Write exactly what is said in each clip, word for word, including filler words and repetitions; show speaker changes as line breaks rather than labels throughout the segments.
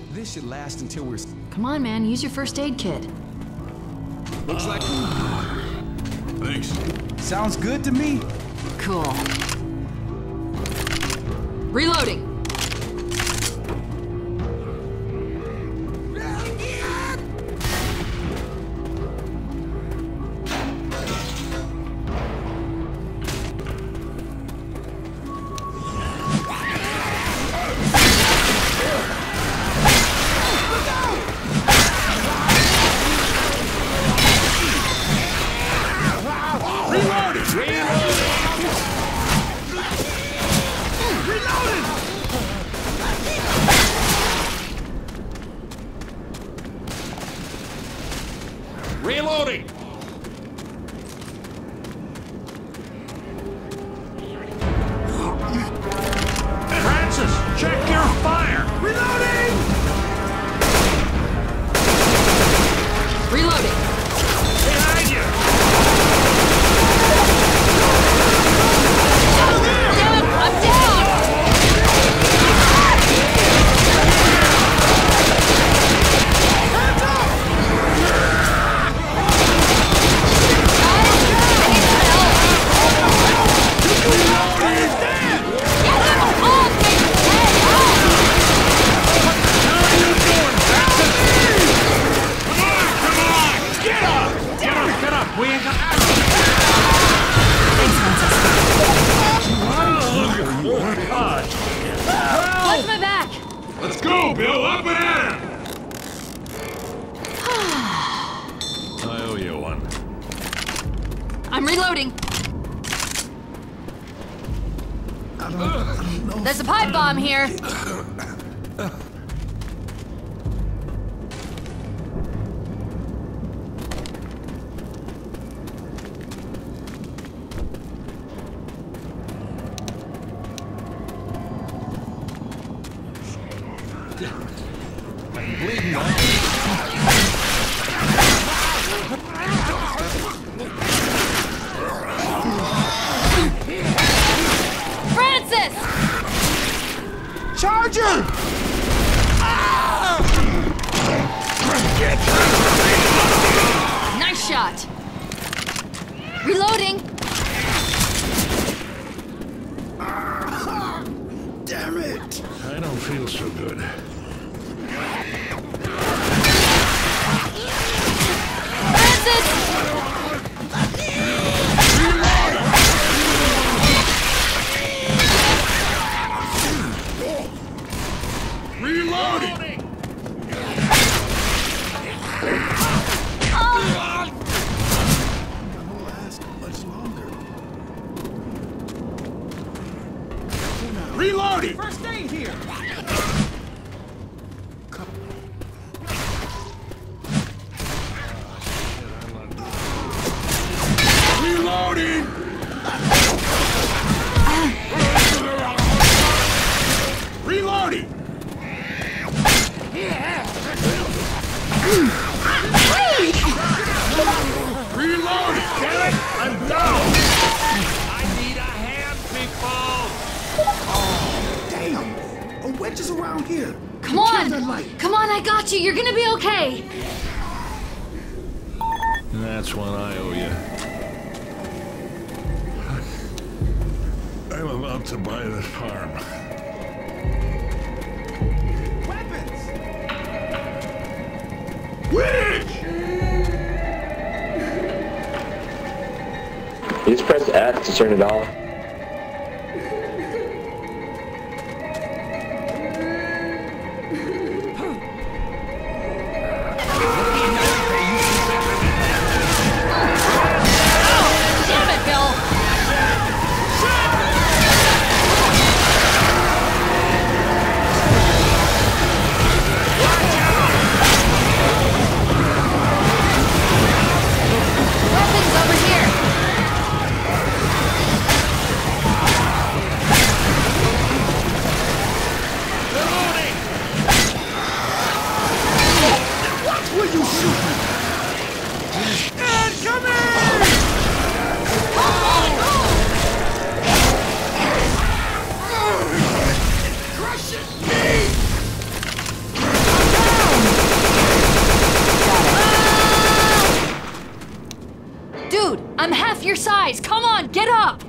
This should last until we're...
Come on, man. Use your first aid kit.
Looks like...
Thanks.
Sounds good to me.
Cool. Reloading.
Reloading! Francis, check your fire!
Reloading!
Reloading.
Behind you!
Damn it! I'm down! Watch my back!
Let's go, Bill! Up and at him! I owe you one.
I'm reloading.
I don't, I don't know.
There's a pipe bomb here.
I'm bleeding out.
Francis!
Charger!
Nice shot. Reloading.
Damn it!
I don't feel so good.
Francis!
Reloading!
Won't last much longer.
Reloading!
First aid here!
Reloading! Reloading! Reloading! Damn it! I'm down! I need a hand, people!
Damn! A witch is around here.
Come
Kill
on!
that light.
Come on, I got you. You're gonna be okay.
That's one I owe you. I'm about to buy this farm.
Weapons!
Witch!
You just press F to turn it off.
Damn it, Bill! Weapons over here!
What were you shooting?
half your size. Come on, get up.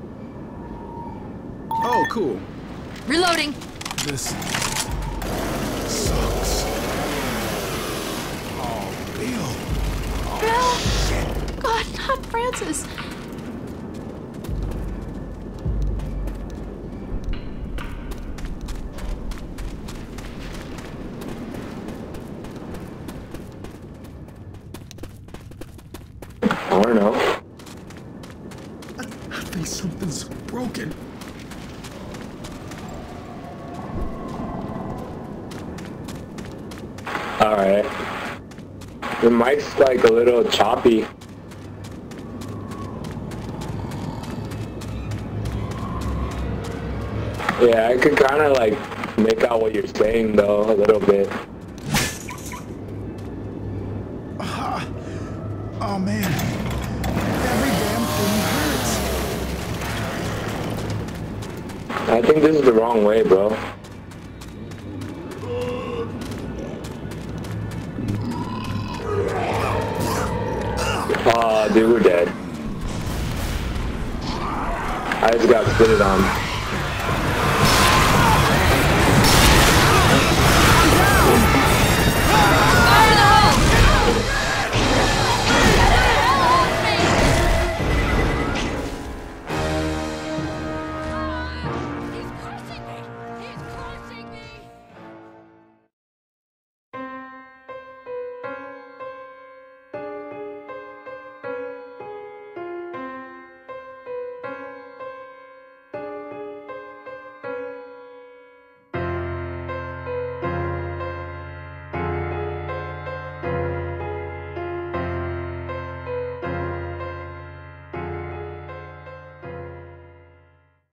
Oh, cool.
Reloading.
This sucks. Oh, Bill.
Bill. God, not Francis.
I don't know.
I, I think something's broken.
Alright. The mic's like a little choppy. Yeah, I could kind of like make out what you're saying though, a little bit.
Ah. Oh man. Every damn thing hurts.
I think this is the wrong way, bro. Aw, oh, dude, we're dead. I just got spitted on.